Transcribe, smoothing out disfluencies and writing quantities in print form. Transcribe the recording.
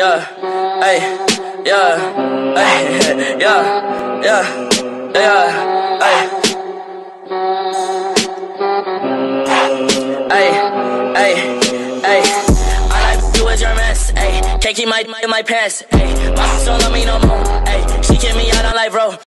yeah, ay, yeah, ay, yeah, yeah, ay. Ay, all I do is your mess, ay. Can't keep my pants, ay. My bitch don't love me no more, ay. She kick me out on life, bro.